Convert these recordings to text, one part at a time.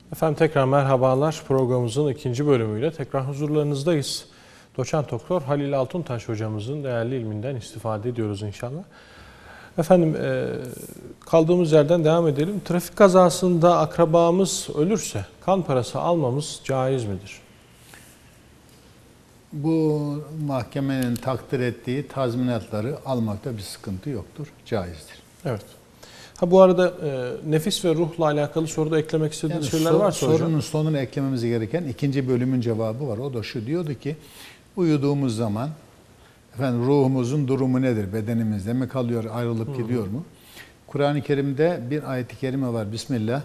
Efendim tekrar merhabalar. Programımızın ikinci bölümüyle tekrar huzurlarınızdayız. Doçent Doktor Halil Altuntaş hocamızın değerli ilminden istifade ediyoruz inşallah. Efendim kaldığımız yerden devam edelim. Trafik kazasında akrabamız ölürse kan parası almamız caiz midir? Bu mahkemenin takdir ettiği tazminatları almakta bir sıkıntı yoktur, caizdir. Evet. Ha bu arada nefis ve ruhla alakalı soruda eklemek istediğiniz şeyler varsa hocam. Sorunun sonuna eklememiz gereken ikinci bölümün cevabı var. O da şu, diyordu ki uyuduğumuz zaman ruhumuzun durumu nedir? Bedenimizde mi kalıyor, ayrılıp gidiyor mu? Kur'an-ı Kerim'de bir ayet-i kerime var. Bismillah.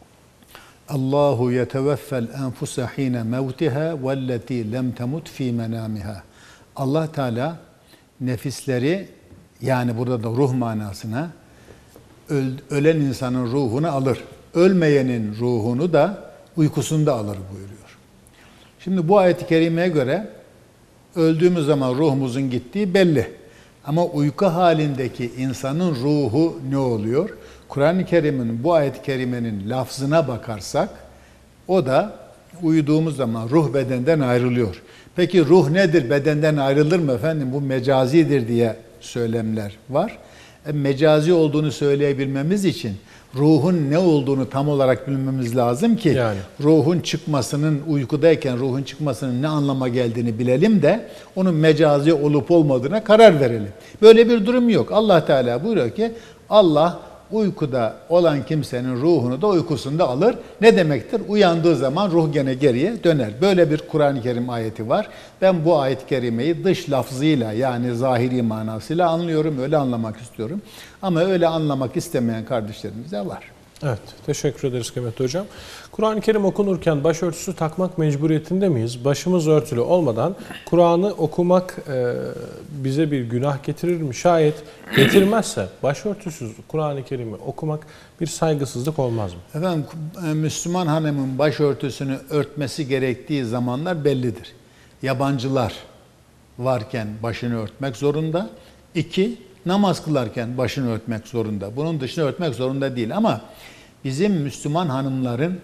Allahu yeteveffel enfuse hine mevtiha velleti lem temut fi menamiha. Allah Teala nefisleri, yani burada da ruh manasına, ölen insanın ruhunu alır. Ölmeyenin ruhunu da uykusunda alır buyuruyor. Şimdi bu ayet-i kerimeye göre öldüğümüz zaman ruhumuzun gittiği belli. Ama uyku halindeki insanın ruhu ne oluyor? Kur'an-ı Kerim'in bu ayet-i kerimenin lafzına bakarsak o da uyuduğumuz zaman ruh bedenden ayrılıyor. Peki ruh nedir? Bedenden ayrılır mı efendim? Bu mecazidir diye söylemler var. Mecazi olduğunu söyleyebilmemiz için ruhun ne olduğunu tam olarak bilmemiz lazım ki ruhun çıkmasının, uykudayken ruhun çıkmasının ne anlama geldiğini bilelim de onun mecazi olup olmadığına karar verelim. Böyle bir durum yok. Allah Teala buyuruyor ki Allah uykuda olan kimsenin ruhunu da uykusunda alır. Ne demektir? Uyandığı zaman ruh gene geriye döner. Böyle bir Kur'an-ı Kerim ayeti var. Ben bu ayet-i kerimeyi dış lafzıyla, yani zahiri manasıyla anlıyorum. Öyle anlamak istiyorum. Ama öyle anlamak istemeyen kardeşlerimiz de var. Evet, teşekkür ederiz kıymetli hocam. Kur'an-ı Kerim okunurken başörtüsü takmak mecburiyetinde miyiz? Başımız örtülü olmadan Kur'an'ı okumak bize bir günah getirir mi? Şayet getirmezse başörtüsüz Kur'an-ı Kerim'i okumak bir saygısızlık olmaz mı? Efendim, Müslüman hanımın başörtüsünü örtmesi gerektiği zamanlar bellidir. Yabancılar varken başını örtmek zorunda. 2, namaz kılarken başını örtmek zorunda. Bunun dışında örtmek zorunda değil. Ama bizim Müslüman hanımların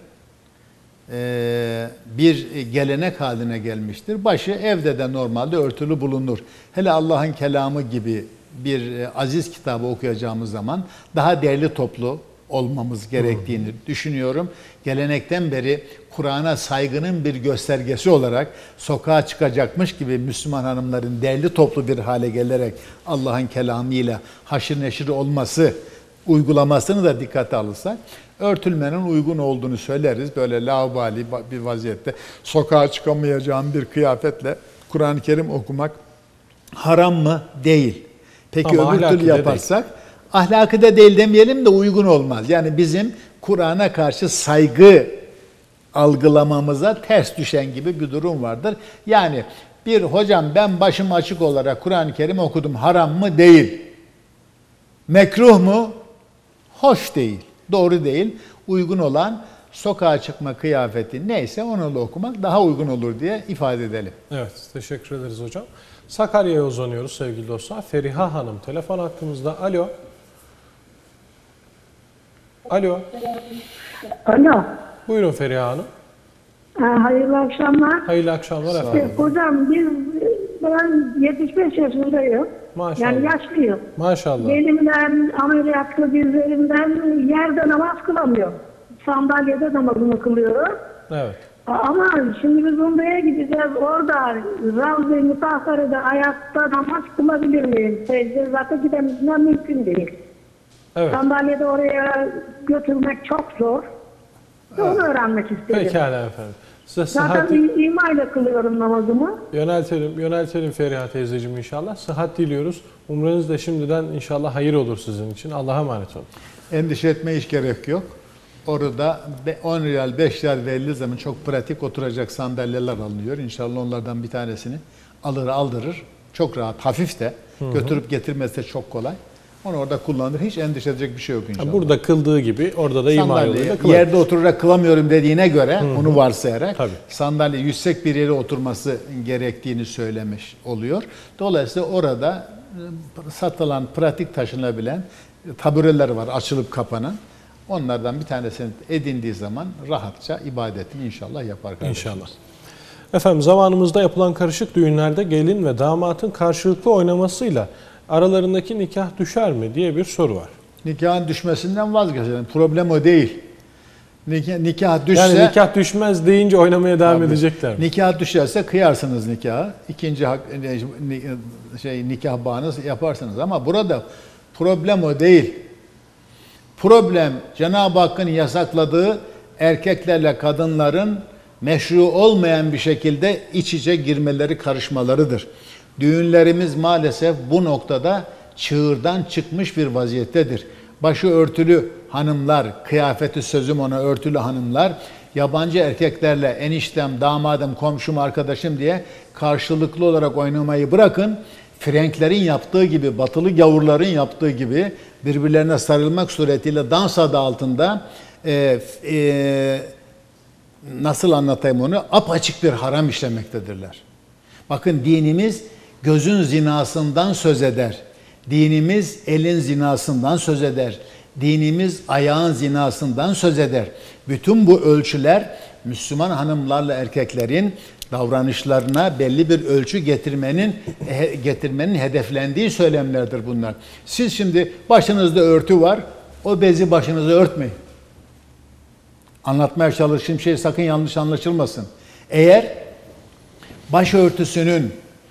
bir gelenek haline gelmiştir. Başı evde de normalde örtülü bulunur. Hele Allah'ın kelamı gibi bir aziz kitabı okuyacağımız zaman daha değerli toplu olmamız gerektiğini düşünüyorum. Gelenekten beri Kur'an'a saygının bir göstergesi olarak sokağa çıkacakmış gibi Müslüman hanımların değerli toplu bir hale gelerek Allah'ın kelamıyla haşır neşir olması, uygulamasını da dikkate alırsak örtülmenin uygun olduğunu söyleriz. Böyle laubali bir vaziyette sokağa çıkamayacağım bir kıyafetle Kur'an-ı Kerim okumak haram mı? Değil. Peki ama öbür türlü yaparsak ahlakı da değil demeyelim de uygun olmaz. Yani bizim Kur'an'a karşı saygı algılamamıza ters düşen gibi bir durum vardır. Yani bir hocam ben başım açık olarak Kur'an-ı Kerim okudum, haram mı? Değil. Mekruh mu? Hoş değil. Doğru değil. Uygun olan sokağa çıkma kıyafeti neyse onunla okumak daha uygun olur diye ifade edelim. Evet, teşekkür ederiz hocam. Sakarya'ya uzanıyoruz sevgili dostlar. Feriha Hanım telefon hattımızda. Alo. Alo. Alo. Buyurun Feriha Hanım. Hayırlı akşamlar. Hayırlı akşamlar efendim. Hocam ben 75 yaşındayım. Maşallah. Yani yaşlıyım. Maşallah. Belimden, ameliyatlı dizlerimden yerde namaz kılamıyorum. Sandalyede namazımı kılıyorum. Evet. Ama şimdi biz Umre'ye gideceğiz. Orada Ravza-i Mutahhare'de ayakta namaz kılabilir miyim? Secde zaten gidemizden mümkün değil. Evet. Sandalyede oraya götürmek çok zor. Onu öğrenmek istedim. Pekala efendim. Size Zaten imayla kılıyorum namazımı. Yöneltelim Feriha teyzeciğim inşallah. Sıhhat diliyoruz. Umreniz de şimdiden inşallah hayır olur sizin için. Allah'a emanet olun. Endişe etmeye hiç gerek yok. Orada 10 riyal, 5 riyal verildiği zaman çok pratik oturacak sandalyeler alınıyor. İnşallah onlardan bir tanesini alır aldırır. Çok rahat, hafif de. Götürüp getirmesi de çok kolay. Onu orada kullanır. Hiç endişe edecek bir şey yok inşallah. Burada kıldığı gibi orada da ima yoluyla kılar. Yerde oturarak kılamıyorum dediğine göre onu varsayarak Tabii. sandalye yüksek bir yere oturması gerektiğini söylemiş oluyor. Dolayısıyla orada satılan, pratik taşınabilen tabureler var açılıp kapanan. Onlardan bir tanesini edindiği zaman rahatça ibadetini inşallah yapar kardeşimiz. İnşallah. Efendim zamanımızda yapılan karışık düğünlerde gelin ve damatın karşılıklı oynamasıyla aralarındaki nikah düşer mi diye bir soru var. Nikahın düşmesinden vazgeçelim. Problem o değil. Nikah düşse... Yani nikah düşmez deyince oynamaya devam Tabii. edecekler mi? Nikah düşerse kıyarsınız nikahı. İkinci nikah bağını yaparsınız. Ama burada problem o değil. Problem Cenab-ı Hakk'ın yasakladığı erkeklerle kadınların meşru olmayan bir şekilde iç içe girmeleri, karışmalarıdır. Düğünlerimiz maalesef bu noktada çığırdan çıkmış bir vaziyettedir. Başı örtülü hanımlar, kıyafeti sözüm ona örtülü hanımlar, yabancı erkeklerle eniştem, damadım, komşum, arkadaşım diye karşılıklı olarak oynamayı bırakın. Frenklerin yaptığı gibi, batılı gavurların yaptığı gibi birbirlerine sarılmak suretiyle dans adı altında nasıl anlatayım onu? Apaçık bir haram işlemektedirler. Bakın dinimiz gözün zinasından söz eder. Dinimiz elin zinasından söz eder. Dinimiz ayağın zinasından söz eder. Bütün bu ölçüler Müslüman hanımlarla erkeklerin davranışlarına belli bir ölçü getirmenin hedeflendiği söylemlerdir bunlar. Siz şimdi başınızda örtü var, o bezi başınıza örtmeyin. Anlatmaya çalıştığım şey sakın yanlış anlaşılmasın. Eğer başörtüsünün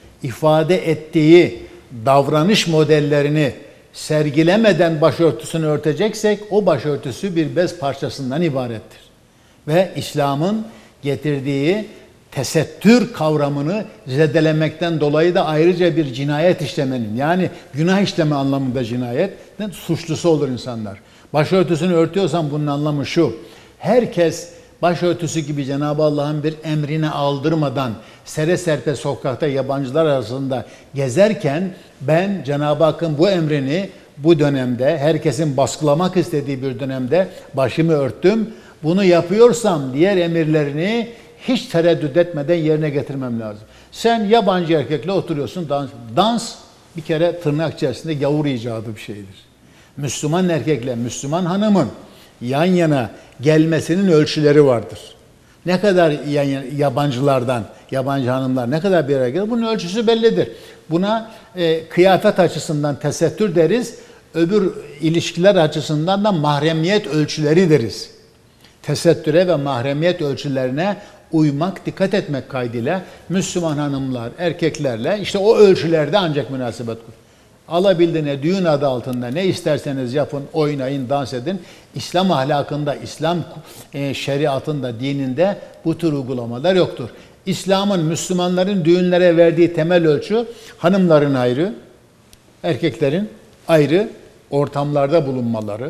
ifade ettiği davranış modellerini sergilemeden başörtüsünü örteceksek o başörtüsü bir bez parçasından ibarettir. Ve İslam'ın getirdiği tesettür kavramını zedelemekten dolayı da ayrıca bir cinayet işlemenin, yani günah işleme anlamında cinayetin suçlusu olur insanlar. Başörtüsünü örtüyorsan bunun anlamı şu: herkes başörtüsü gibi Cenab-ı Allah'ın bir emrine aldırmadan sere serpe sokakta yabancılar arasında gezerken ben Cenab-ı Hakk'ın bu emrini bu dönemde, herkesin baskılamak istediği bir dönemde başımı örttüm. Bunu yapıyorsam diğer emirlerini hiç tereddüt etmeden yerine getirmem lazım. Sen yabancı erkekle oturuyorsun, dans bir kere tırnak içerisinde gavur icadı bir şeydir. Müslüman erkekle Müslüman hanımın yan yana gelmesinin ölçüleri vardır. Ne kadar yabancılardan, yabancı hanımlar ne kadar bir araya gelir, bunun ölçüsü bellidir. Buna kıyafet açısından tesettür deriz, öbür ilişkiler açısından da mahremiyet ölçüleri deriz. Tesettüre ve mahremiyet ölçülerine uymak, dikkat etmek kaydıyla Müslüman hanımlar, erkeklerle işte o ölçülerde ancak münasebet kur. Alabildiğine düğün adı altında ne isterseniz yapın, oynayın, dans edin. İslam ahlakında, İslam şeriatında, dininde bu tür uygulamalar yoktur. İslam'ın Müslümanların düğünlere verdiği temel ölçü hanımların ayrı, erkeklerin ayrı ortamlarda bulunmaları.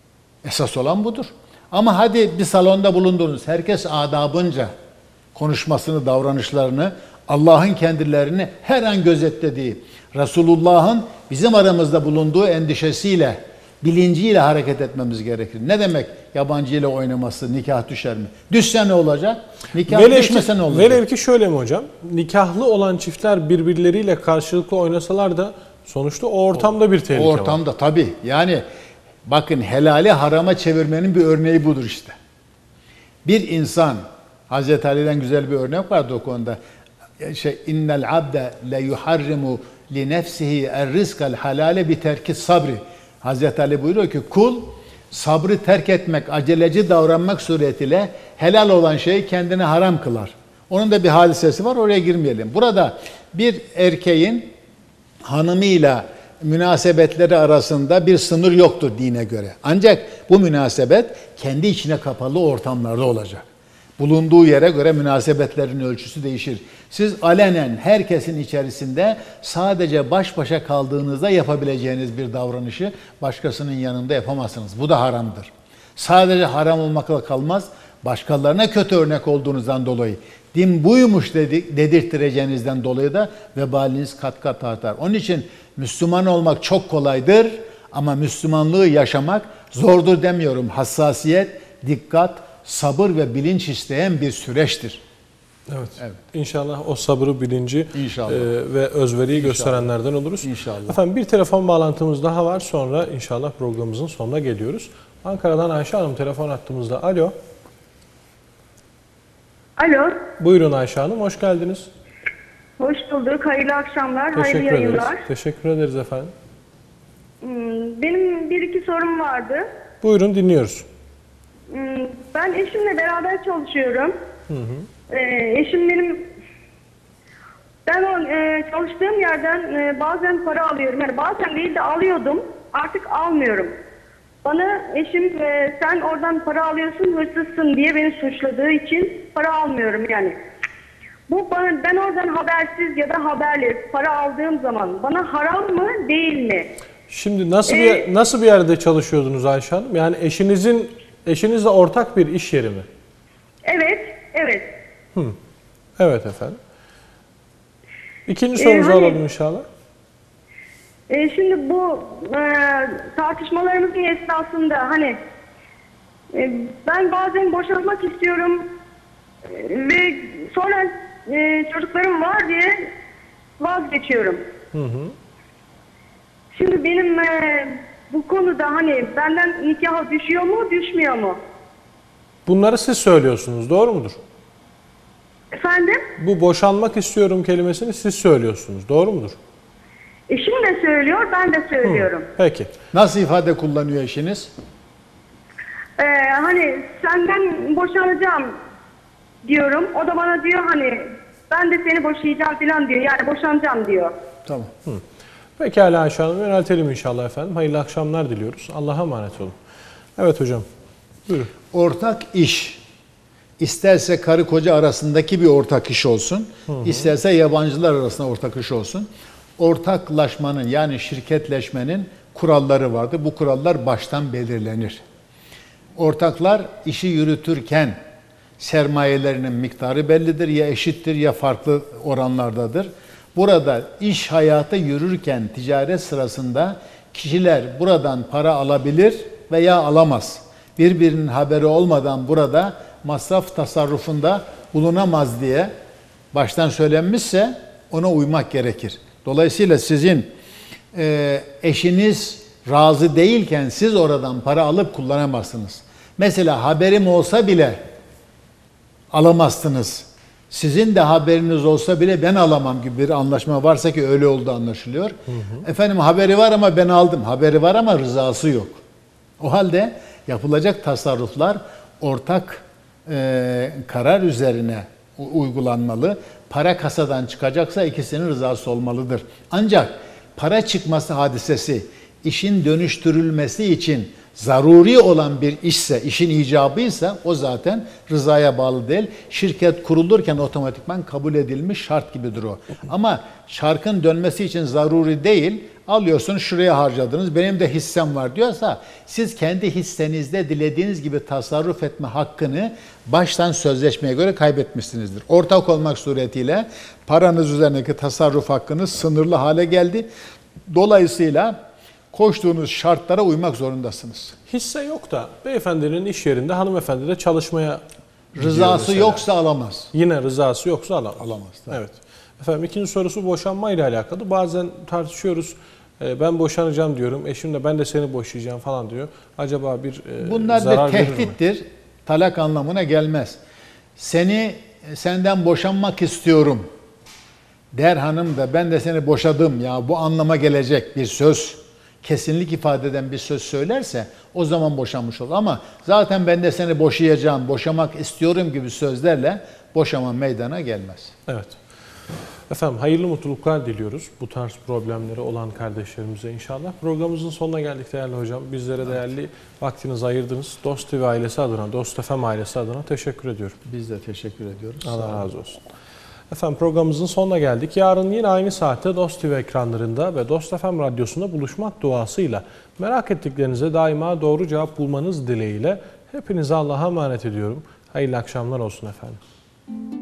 Esas olan budur. Ama hadi bir salonda bulundunuz. Herkes adabınca konuşmasını, davranışlarını, Allah'ın kendilerini her an gözetlediği, Resulullah'ın bizim aramızda bulunduğu endişesiyle, bilinciyle hareket etmemiz gerekir. Ne demek yabancı ile oynaması, nikah düşer mi? Düşse ne olacak? Nikah düşmese ne olacak? Velev ki şöyle mi hocam? Nikahlı olan çiftler birbirleriyle karşılıklı oynasalar da sonuçta o ortamda bir tehlike var. O ortamda tabii. Yani bakın helali harama çevirmenin bir örneği budur işte. Bir insan, Hazreti Ali'den güzel bir örnek vardı o konuda. İnnel abde le yuharrimu li nefsihi er-rizkal halale bi terki sabri. Hazreti Ali buyuruyor ki kul sabrı terk etmek, aceleci davranmak suretiyle helal olan şeyi kendine haram kılar. Onun da bir hadisesi var, oraya girmeyelim. Burada bir erkeğin hanımıyla münasebetleri arasında bir sınır yoktur dine göre. Ancak bu münasebet kendi içine kapalı ortamlarda olacak. Bulunduğu yere göre münasebetlerin ölçüsü değişir. Siz alenen herkesin içerisinde sadece baş başa kaldığınızda yapabileceğiniz bir davranışı başkasının yanında yapamazsınız. Bu da haramdır. Sadece haram olmakla kalmaz, başkalarına kötü örnek olduğunuzdan dolayı, din buymuş dedirttireceğinizden dolayı da vebaliniz kat kat artar. Onun için Müslüman olmak çok kolaydır ama Müslümanlığı yaşamak zordur demiyorum. Hassasiyet, dikkat, sabır ve bilinç isteyen bir süreçtir. Evet. İnşallah o sabrı, bilinci İnşallah. Ve özveriyi gösterenlerden oluruz. İnşallah. Efendim bir telefon bağlantımız daha var. Sonra inşallah programımızın sonuna geliyoruz. Ankara'dan Ayşe Hanım telefon attığımızda. Alo. Alo. Buyurun Ayşe Hanım, hoş geldiniz. Hoş bulduk. Hayırlı akşamlar. Hayırlı Teşekkür ederiz. yayınlar. Teşekkür ederiz efendim. Benim bir iki sorum vardı. Buyurun, dinliyoruz. Ben eşimle beraber çalışıyorum. Eşim ben çalıştığım yerden bazen para alıyorum. Yani bazen değil de alıyordum. Artık almıyorum. Bana eşim sen oradan para alıyorsun, hırsızsın diye beni suçladığı için para almıyorum yani. Ben oradan habersiz ya da haberli para aldığım zaman bana haram mı değil mi? Şimdi nasıl bir yerde çalışıyordunuz Ayşe Hanım? Yani eşinizle ortak bir iş yeri mi? Evet, evet. Evet efendim. İkinci sorunuzu alalım inşallah. Şimdi bu tartışmalarımızın esnasında ben bazen boşanmak istiyorum ve sonra çocuklarım var diye vazgeçiyorum. Şimdi benim bu konuda benden nikah düşüyor mu, düşmüyor mu? Bunları siz söylüyorsunuz, doğru mudur? Efendim? Bu boşanmak istiyorum kelimesini siz söylüyorsunuz, doğru mudur? Eşim de söylüyor, ben de söylüyorum. Peki. Nasıl ifade kullanıyor eşiniz? Senden boşanacağım diyorum. O da bana diyor ben de seni boşayacağım falan diyor. Yani boşanacağım diyor. Tamam. Pekala Ayşe Hanım, yöneltelim inşallah efendim. Hayırlı akşamlar diliyoruz. Allah'a emanet olun. Evet hocam, buyurun. Ortak iş. İsterse karı koca arasındaki bir ortak iş olsun, isterse yabancılar arasında ortak iş olsun. Ortaklaşmanın yani şirketleşmenin kuralları vardır. Bu kurallar baştan belirlenir. Ortaklar işi yürütürken sermayelerinin miktarı bellidir. Ya eşittir ya farklı oranlardadır. Burada iş hayatı yürürken ticaret sırasında kişiler buradan para alabilir veya alamaz. Birbirinin haberi olmadan burada masraf tasarrufunda bulunamaz diye baştan söylenmişse ona uymak gerekir. Dolayısıyla sizin eşiniz razı değilken siz oradan para alıp kullanamazsınız. Mesela haberim olsa bile alamazsınız. Sizin de haberiniz olsa bile ben alamam gibi bir anlaşma varsa ki öyle oldu anlaşılıyor. Efendim haberi var ama ben aldım. Haberi var ama rızası yok. O halde yapılacak tasarruflar ortak karar üzerine uygulanmalı. Para kasadan çıkacaksa ikisinin rızası olmalıdır. Ancak para çıkması hadisesi işin dönüştürülmesi için zaruri olan bir işse, işin icabıysa o zaten rızaya bağlı değil. Şirket kurulurken otomatikman kabul edilmiş şart gibidir o. Ama çarkın dönmesi için zaruri değil, alıyorsun şuraya harcadınız, benim de hissem var diyorsa siz kendi hissenizde dilediğiniz gibi tasarruf etme hakkını baştan sözleşmeye göre kaybetmişsinizdir. Ortak olmak suretiyle paranız üzerindeki tasarruf hakkınız sınırlı hale geldi. Dolayısıyla koştuğunuz şartlara uymak zorundasınız. Hisse yok da beyefendinin iş yerinde hanımefendi de çalışmaya Rızası yoksa alamaz. Yine rızası yoksa alamaz. Alamaz. Tabii. Evet. Efendim ikinci sorusu boşanma ile alakalı. Bazen tartışıyoruz. Ben boşanacağım diyorum. Eşim de ben de seni boşayacağım falan diyor. Acaba bir bunlar zarar bir verir mi? tehdittir. Talak anlamına gelmez. Senden boşanmak istiyorum der hanım da ben de seni boşadım ya bu anlama gelecek bir söz, kesinlik ifade eden bir söz söylerse o zaman boşanmış olur. Ama zaten ben de seni boşayacağım, boşamak istiyorum gibi sözlerle boşama meydana gelmez. Evet. Efendim hayırlı mutluluklar diliyoruz bu tarz problemleri olan kardeşlerimize inşallah. Programımızın sonuna geldik değerli hocam. Bizlere değerli vaktinizi ayırdınız. Dost TV ailesi adına, Dost FM ailesi adına teşekkür ediyorum. Biz de teşekkür ediyoruz. Allah razı olsun. Efendim programımızın sonuna geldik. Yarın yine aynı saatte Dost TV ekranlarında ve Dost FM radyosunda buluşmak duasıyla merak ettiklerinize daima doğru cevap bulmanız dileğiyle hepinize Allah'a emanet ediyorum. Hayırlı akşamlar olsun efendim.